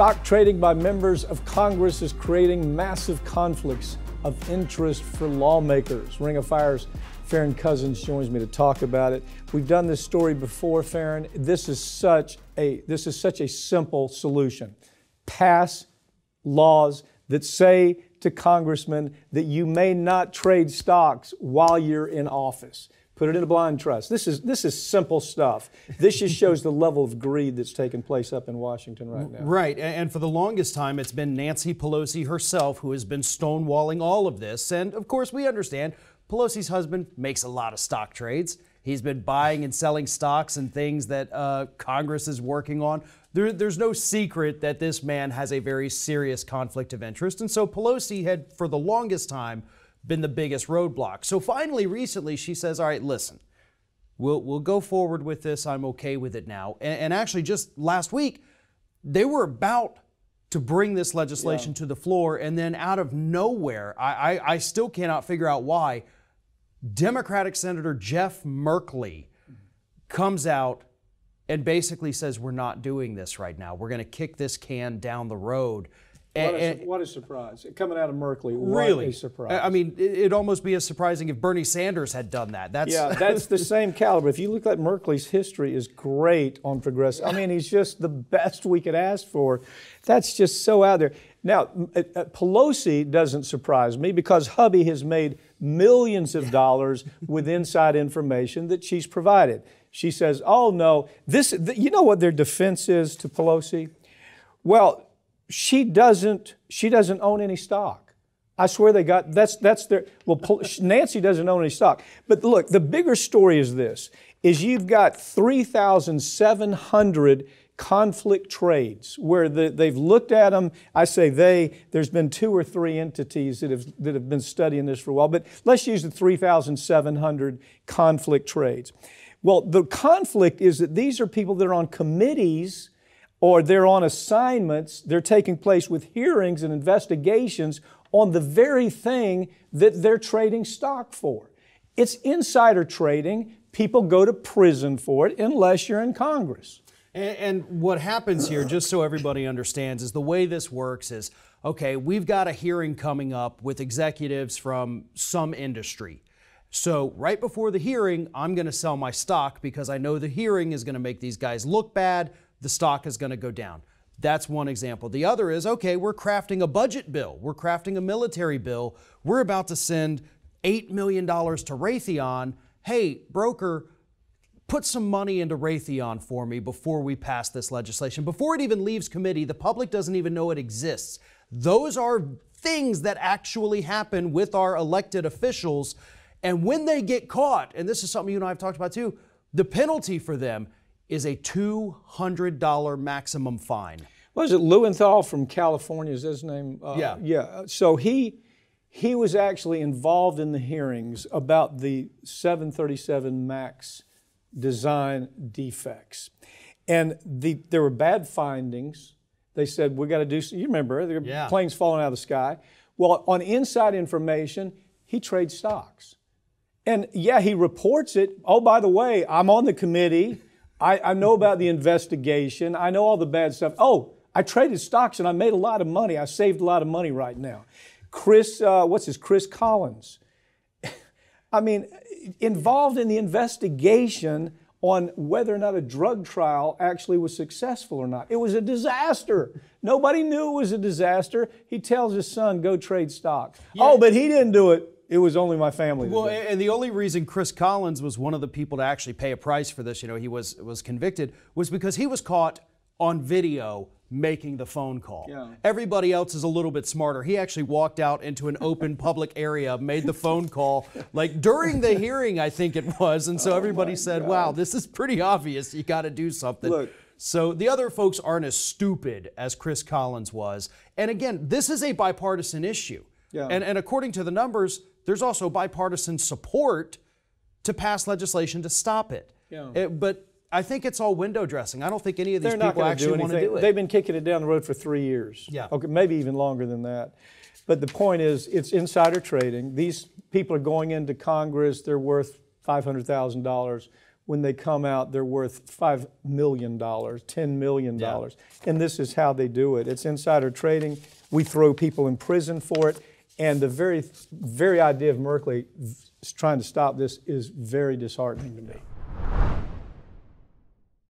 Stock trading by members of Congress is creating massive conflicts of interest for lawmakers. Ring of Fire's Farron Cousins joins me to talk about it. We've done this story before, Farron. This is such a simple solution. Pass laws that say to congressmen that you may not trade stocks while you're in office. Put it in a blind trust. This is simple stuff. This just shows the level of greed that's taking place up in Washington right now. Right, and for the longest time, it's been Nancy Pelosi herself who has been stonewalling all of this. And of course, we understand Pelosi's husband makes a lot of stock trades. He's been buying and selling stocks and things that Congress is working on. There's no secret that this man has a very serious conflict of interest. And so Pelosi had, for the longest time, been the biggest roadblock. So finally, recently, she says, all right, listen, we'll go forward with this. I'm okay with it now. And actually, just last week, they were about to bring this legislation to the floor. And then out of nowhere, I still cannot figure out why, Democratic Senator Jeff Merkley comes out and basically says, we're not doing this right now. We're going to kick this can down the road. What a surprise. Coming out of Merkley, really, what a surprise. I mean, it'd almost be as surprising if Bernie Sanders had done that. That's the same caliber. If you look at Merkley's history is great on progressive. I mean, he's just the best we could ask for. That's just so out there. Now, Pelosi doesn't surprise me because hubby has made millions of dollars with inside information that she's provided. She says, oh, no, you know what their defense is to Pelosi? Well, she doesn't own any stock. I swear that's their, well, Nancy doesn't own any stock. But look, the bigger story is this, is you've got 3,700 conflict trades where they've looked at them. I say there's been 2 or 3 entities that have been studying this for a while, but let's use the 3,700 conflict trades. Well, the conflict is that these are people that are on committees or they're on assignments, they're taking place with hearings and investigations on the very thing that they're trading stock for. It's insider trading. People go to prison for it unless you're in Congress. And what happens here, just so everybody understands, is the way this works is, okay, we've got a hearing coming up with executives from some industry. So right before the hearing, I'm going to sell my stock because I know the hearing is going to make these guys look bad. The stock is going to go down. That's one example. The other is, okay, we're crafting a budget bill. We're crafting a military bill. We're about to send $8 million to Raytheon. Hey, broker, put some money into Raytheon for me before we pass this legislation. Before it even leaves committee, the public doesn't even know it exists. Those are things that actually happen with our elected officials. And when they get caught, and this is something you and I have talked about too, the penalty for them is a $200 maximum fine. Was it Lewenthal from California? Is his name? Yeah. So he was actually involved in the hearings about the 737 MAX design defects. And there were bad findings. They said, we got to do, you remember, there were planes falling out of the sky. Well, on inside information, he trades stocks. And he reports it. Oh, by the way, I'm on the committee. I know about the investigation. I know all the bad stuff. Oh, I traded stocks and I made a lot of money. I saved a lot of money right now. Chris Collins. I mean, involved in the investigation on whether or not a drug trial actually was successful or not. It was a disaster. Nobody knew it was a disaster. He tells his son, go trade stocks. Yeah. Oh, but he didn't do it. It was only my family that did. And the only reason Chris Collins was one of the people to actually pay a price for this, he was convicted, was because he was caught on video making the phone call. Yeah. Everybody else is a little bit smarter. He actually walked out into an open public area, made the phone call, like during the hearing, I think it was. And so everybody said, wow, this is pretty obvious. You got to do something. Look. So the other folks aren't as stupid as Chris Collins was. And again, this is a bipartisan issue. Yeah. And according to the numbers, there's also bipartisan support to pass legislation to stop it. Yeah. But I think it's all window dressing. I don't think any of these people actually want to do it. They've been kicking it down the road for 3 years. Yeah. Okay, maybe even longer than that. But the point is, it's insider trading. These people are going into Congress. They're worth $500,000 when they come out, they're worth $5 million, $10 million. Yeah. And this is how they do it. It's insider trading. We throw people in prison for it. And the very idea of Merkley trying to stop this is very disheartening to me.